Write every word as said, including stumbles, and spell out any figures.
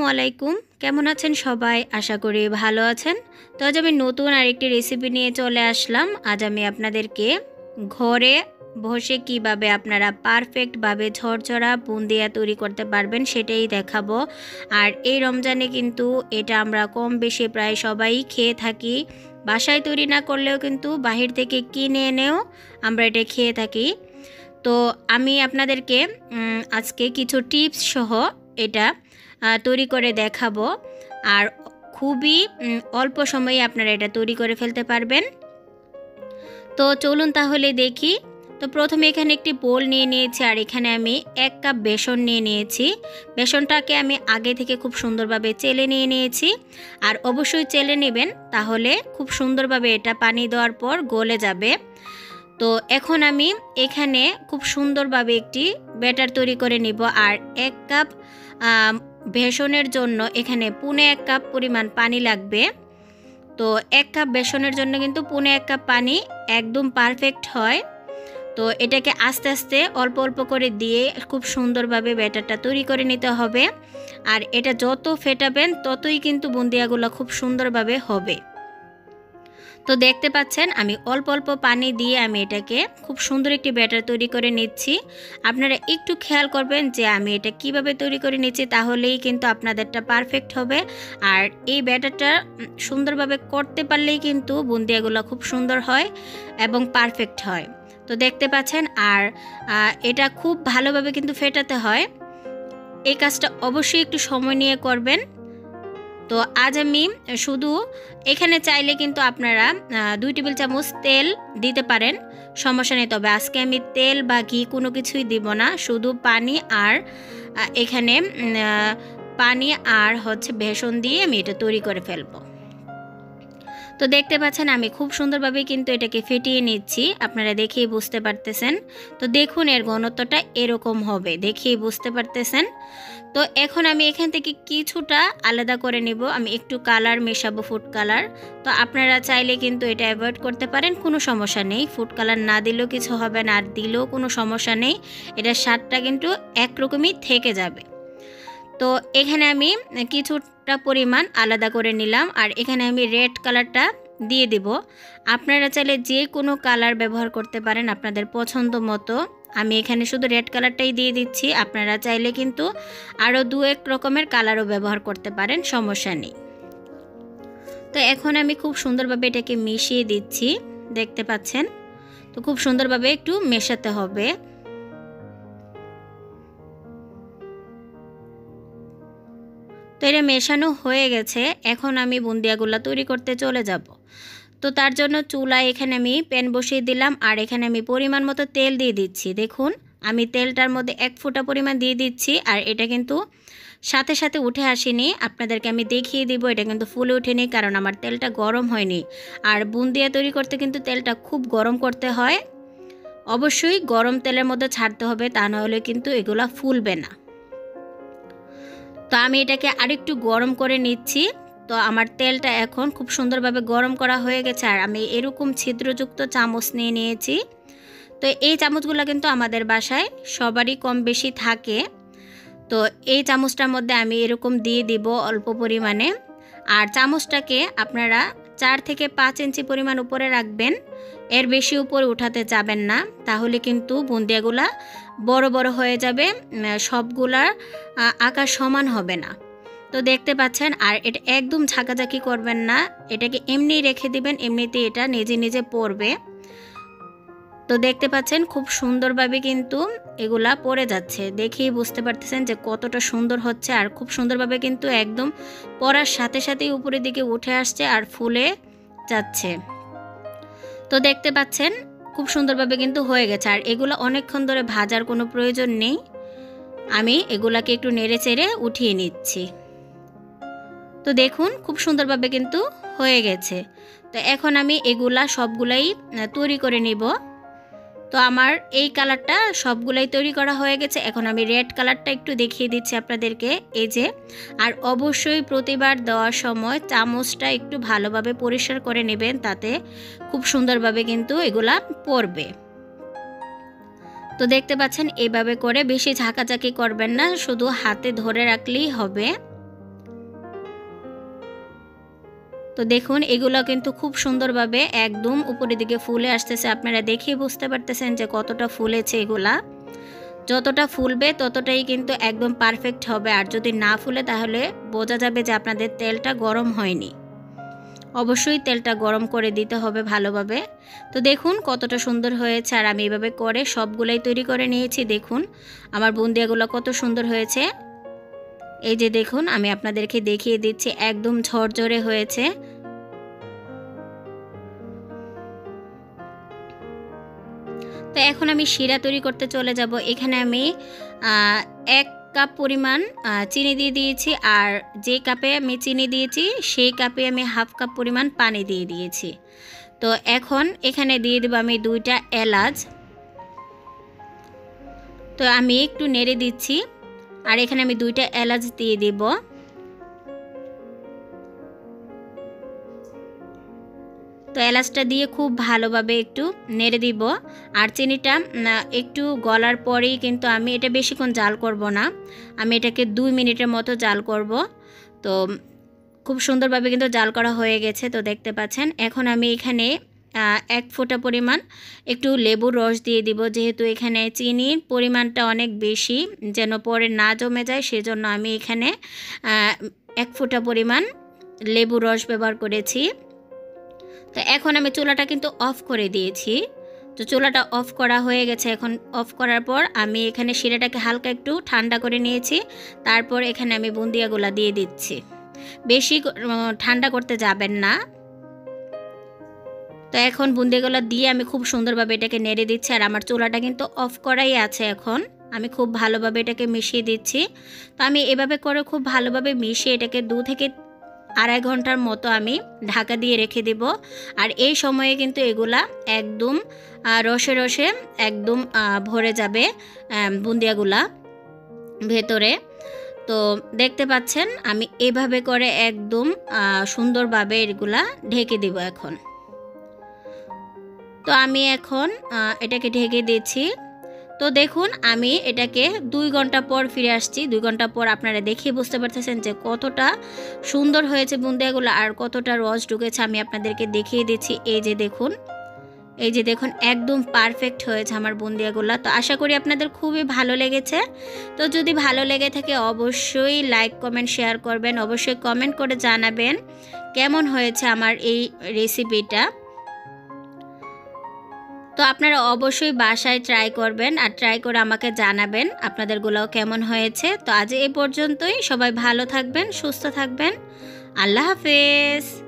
আসসালামু আলাইকুম, কেমন আছেন সবাই? আশা করি ভালো আছেন। তো আজ আমি নতুন আরেকটি রেসিপি নিয়ে চলে আসলাম। আজ আমি আপনাদেরকে ঘরে বসে কিভাবে আপনারা পারফেক্টভাবে ঝরঝরা বুন্দিয়া তৈরি করতে পারবেন সেটাই দেখাবো। আর এই রমজানে কিন্তু এটা আমরা কম বেশি প্রায় সবাই খেয়ে থাকি। বাসায় তৈরি না করলেও কিন্তু বাহির থেকে কিনে এনেও আমরা এটা খেয়ে থাকি। তো আমি আপনাদেরকে আজকে কিছু টিপস সহ এটা তৈরি করে দেখাবো। আর খুবই অল্প সময়ে আপনারা এটা তৈরি করে ফেলতে পারবেন। তো চলুন তাহলে দেখি। তো প্রথমে এখানে একটি বোল নিয়ে নিয়েছি আর এখানে আমি এক কাপ বেসন নিয়ে নিয়েছি। বেসনটাকে আমি আগে থেকে খুব সুন্দরভাবে চেলে নিয়ে নিয়েছি। আর অবশ্যই চেলে নেবেন, তাহলে খুব সুন্দরভাবে এটা পানি দেওয়ার পর গলে যাবে। তো এখন আমি এখানে খুব সুন্দরভাবে একটি ব্যাটার তৈরি করে নিব। আর এক কাপ বেসনের জন্য এখানে পৌনে এক কাপ পরিমাণ পানি লাগবে। তো এক কাপ বেসনের জন্য কিন্তু পৌনে এক কাপ পানি একদম পারফেক্ট হয়। তো এটাকে আস্তে আস্তে অল্প অল্প করে দিয়ে খুব সুন্দরভাবে ব্যাটারটা তৈরি করে নিতে হবে। আর এটা যত ফেটাবেন ততই কিন্তু বুন্দিয়াগুলো খুব সুন্দরভাবে হবে। তো দেখতে পাচ্ছেন আমি অল্প অল্প পানি দিয়ে আমি এটাকে খুব সুন্দর একটি ব্যাটার তৈরি করে নিচ্ছি। আপনারা একটু খেয়াল করবেন যে আমি এটা কিভাবে তৈরি করে নিচ্ছি, তাহলেই কিন্তু আপনাদেরটা পারফেক্ট হবে। আর এই ব্যাটারটা সুন্দরভাবে করতে পারলেই কিন্তু বুন্দিয়াগুলো খুব সুন্দর হয় এবং পারফেক্ট হয়। তো দেখতে পাচ্ছেন, আর এটা খুব ভালোভাবে কিন্তু ফেটাতে হয়। এই কাজটা অবশ্যই একটু সময় নিয়ে করবেন। তো আজ আমি শুধু এখানে চাইলে কিন্তু আপনারা দুই টেবিল চামচ তেল দিতে পারেন, সমস্যা নেই। তবে আজকে আমি তেল বা ঘি কোনো কিছুই দিব না, শুধু পানি আর এখানে পানি আর হচ্ছে বেসন দিয়ে আমি এটা তৈরি করে ফেলবো। তো দেখতে পাচ্ছেন আমি খুব সুন্দরভাবে কিন্তু এটাকে ফেটিয়ে নিচ্ছি, আপনারা দেখেই বুঝতে পারতেছেন। তো দেখুন এর ঘনত্বটা এরকম হবে, দেখেই বুঝতে পারতেছেন। তো এখন আমি এখান থেকে কিছুটা আলাদা করে নেব। আমি একটু কালার মেশাবো, ফুড কালার। তো আপনারা চাইলে কিন্তু এটা অ্যাভয়েড করতে পারেন, কোনো সমস্যা নেই। ফুড কালার না দিলেও কিছু হবে না, আর দিলেও কোনো সমস্যা নেই। এটার স্বাদটা কিন্তু একরকমই থেকে যাবে। তো এখানে আমি কিছুটা পরিমাণ আলাদা করে নিলাম। আর এখানে আমি রেড কালারটা দিয়ে দিব। আপনারা চাইলে যে কোনো কালার ব্যবহার করতে পারেন আপনাদের পছন্দ মতো। আমি এখানে শুধু রেড কালারটাই দিয়ে দিচ্ছি, আপনারা চাইলে কিন্তু আরও দু এক রকমের কালারও ব্যবহার করতে পারেন, সমস্যা নেই। তো এখন আমি খুব সুন্দরভাবে এটাকে মিশিয়ে দিচ্ছি, দেখতে পাচ্ছেন। তো খুব সুন্দরভাবে একটু মেশাতে হবে। তো এটা মেশানো হয়ে গেছে, এখন আমি বুন্দিয়াগুলো তৈরি করতে চলে যাব। তো তার জন্য চুলায় এখানে আমি প্যান বসিয়ে দিলাম। আর এখানে আমি পরিমাণ মতো তেল দিয়ে দিচ্ছি। দেখুন আমি তেলটার মধ্যে এক ফোঁটা পরিমাণ দিয়ে দিচ্ছি। আর এটা কিন্তু সাথে সাথে উঠে আসেনি, আপনাদেরকে আমি দেখিয়ে দিব। এটা কিন্তু ফুলে ওঠেনি, কারণ আমার তেলটা গরম হয়নি। আর বুন্দিয়া তৈরি করতে কিন্তু তেলটা খুব গরম করতে হয়, অবশ্যই গরম তেলের মধ্যে ছাড়তে হবে, তা নাহলে কিন্তু এগুলা ফুলবে না। তো আমি এটাকে আরেকটু গরম করে নিচ্ছি। তো আমার তেলটা এখন খুব সুন্দরভাবে গরম করা হয়ে গেছে। আর আমি এরকম ছিদ্রযুক্ত চামচ নিয়ে নিয়েছি। তো এই চামচগুলো কিন্তু আমাদের বাসায় সবারই কম বেশি থাকে। তো এই চামচটার মধ্যে আমি এরকম দিয়ে দিব অল্প পরিমাণে। আর চামচটাকে আপনারা চার থেকে পাঁচ ইঞ্চি পরিমাণ উপরে রাখবেন, এর বেশি উপরে উঠাতে যাবেন না, তাহলে কিন্তু বুন্দিয়াগুলা বড় বড় হয়ে যাবে, সবগুলার আকার সমান হবে না। তো দেখতে পাচ্ছেন, আর এটা একদম ঝাঁকাঝাঁকি করবেন না, এটাকে এমনি রেখে দিবেন, এমনিতে এটা নিজে নিজে পড়বে। তো দেখতে পাচ্ছেন খুব সুন্দরভাবে কিন্তু এগুলা পড়ে যাচ্ছে, দেখেই বুঝতে পারতেছেন যে কতটা সুন্দর হচ্ছে। আর খুব সুন্দরভাবে কিন্তু একদম পড়ার সাথে সাথেই উপরের দিকে উঠে আসছে আর ফুলে যাচ্ছে। তো দেখতে পাচ্ছেন খুব সুন্দরভাবে কিন্তু হয়ে গেছে। আর এগুলো অনেকক্ষণ ধরে ভাজার কোনো প্রয়োজন নেই, আমি এগুলাকে একটু নেড়ে চেড়ে উঠিয়ে নিচ্ছি। তো দেখুন খুব সুন্দরভাবে কিন্তু হয়ে গেছে। তো এখন আমি এগুলা সবগুলাই তৈরি করে নিব। তো আমার এই কালারটা সবগুলাই তৈরি করা হয়ে গেছে। এখন আমি রেড কালারটা একটু দেখিয়ে দিচ্ছি আপনাদেরকে, এই যে। আর অবশ্যই প্রতিবার দেওয়ার সময় চামচটা একটু ভালোভাবে পরিষ্কার করে নেবেন, তাতে খুব সুন্দরভাবে কিন্তু এগুলা পড়বে। তো দেখতে পাচ্ছেন এইভাবে করে বেশি ঝাঁকাঝাঁকি করবেন না, শুধু হাতে ধরে রাখলেই হবে। তো দেখুন এগুলো কিন্তু খুব সুন্দরভাবে একদম উপরের দিকে ফুলে আসতেছে। আপনারা দেখেই বুঝতে পারতেছেন যে কতটা ফুলেছে এগুলা। যতটা ফুলবে ততটাই কিন্তু একদম পারফেক্ট হবে, আর যদি না ফুলে তাহলে বোঝা যাবে যে আপনাদের তেলটা গরম হয়নি। অবশ্যই তেলটা গরম করে দিতে হবে ভালোভাবে। তো দেখুন কতটা সুন্দর হয়েছে, আর আমি এভাবে করে সবগুলাই তৈরি করে নিয়েছি। দেখুন আমার বুন্দিয়াগুলো কত সুন্দর হয়েছে। এই যে দেখুন আমি আপনাদেরকে দেখিয়ে দিচ্ছি, একদম ঝরঝরে হয়েছে। তো এখন আমি শিরা তৈরি করতে চলে যাব। এখানে আমি এক কাপ পরিমাণ চিনি দিয়ে দিয়েছি, আর যে কাপে আমি চিনি দিয়েছি সেই কাপে আমি হাফ কাপ পরিমাণ পানি দিয়ে দিয়েছি। তো এখন এখানে দিয়ে দেব আমি দুইটা এলাচ। তো আমি একটু নেড়ে দিচ্ছি, আর এখানে আমি দুইটা এলাচ দিয়ে দিব। তো এলাচটা দিয়ে খুব ভালোভাবে একটু নেড়ে দিব। আর চিনিটা একটু গলার পরেই কিন্তু আমি এটা বেশিক্ষণ জাল করব না, আমি এটাকে দুই মিনিটের মতো জাল করব। তো খুব সুন্দরভাবে কিন্তু জাল করা হয়ে গেছে। তো দেখতে পাচ্ছেন এখন আমি এখানে এক ফোঁটা পরিমাণ একটু লেবুর রস দিয়ে দিব, যেহেতু এখানে চিনির পরিমাণটা অনেক বেশি, যেন পরে না জমে যায়, সেজন্য আমি এখানে এক ফোঁটা পরিমাণ লেবুর রস ব্যবহার করেছি। তো এখন আমি চুলাটা কিন্তু অফ করে দিয়েছি। তো চুলাটা অফ করা হয়ে গেছে। এখন অফ করার পর আমি এখানে শিরাটাকে হালকা একটু ঠান্ডা করে নিয়েছি। তারপর এখানে আমি বুন্দিয়াগুলা দিয়ে দিচ্ছি। বেশি ঠান্ডা করতে যাবেন না। তো এখন বুন্দিয়াগুলা দিয়ে আমি খুব সুন্দরভাবে এটাকে নেড়ে দিচ্ছি, আর আমার চুলাটা কিন্তু অফ করাই আছে। এখন আমি খুব ভালোভাবে এটাকে মিশিয়ে দিচ্ছি। তো আমি এভাবে করে খুব ভালোভাবে মিশিয়ে এটাকে দু থেকে আড়াই ঘন্টার মতো আমি ঢাকা দিয়ে রেখে দেব। আর এই সময়ে কিন্তু এগুলা একদম রসে রসে একদম ভরে যাবে বুন্দিয়াগুলা ভেতরে। তো দেখতে পাচ্ছেন আমি এভাবে করে একদম সুন্দরভাবে এগুলা ঢেকে দেব এখন। তো আমি এখন এটাকে ঢেকে দিচ্ছি। তো দেখুন আমি এটাকে দুই ঘন্টা পর ফিরে আসছি। দুই ঘন্টা পর আপনারা দেখে বুঝতে পারতেছেন যে কতটা সুন্দর হয়েছে বুন্দিয়াগুলো, আর কতটা রস ঢুকেছে। আমি আপনাদেরকে দেখিয়ে দিচ্ছি। এই যে দেখুন, এই যে দেখুন একদম পারফেক্ট হয়েছে আমার বুন্দিয়াগুলো। তো আশা করি আপনাদের খুবই ভালো লেগেছে। তো যদি ভালো লেগে থাকে অবশ্যই লাইক কমেন্ট শেয়ার করবেন, অবশ্যই কমেন্ট করে জানাবেন কেমন হয়েছে আমার এই রেসিপিটা। তো আপনারা অবশ্যই বাসায় ট্রাই করবেন, আর ট্রাই করে আমাকে জানাবেন আপনাদেরগুলোও কেমন হয়েছে। তো আজ এই পর্যন্তই। সবাই ভালো থাকবেন, সুস্থ থাকবেন। আল্লাহ হাফেজ।